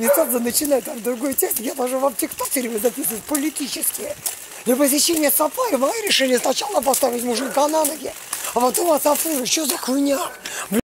Мецадзе начинает там другой текст. Я даже вам тиктокеры записывать политические. Для посещения сафари мое решение сначала поставить мужика на ноги, а потом отсапырить. Что за хуйня?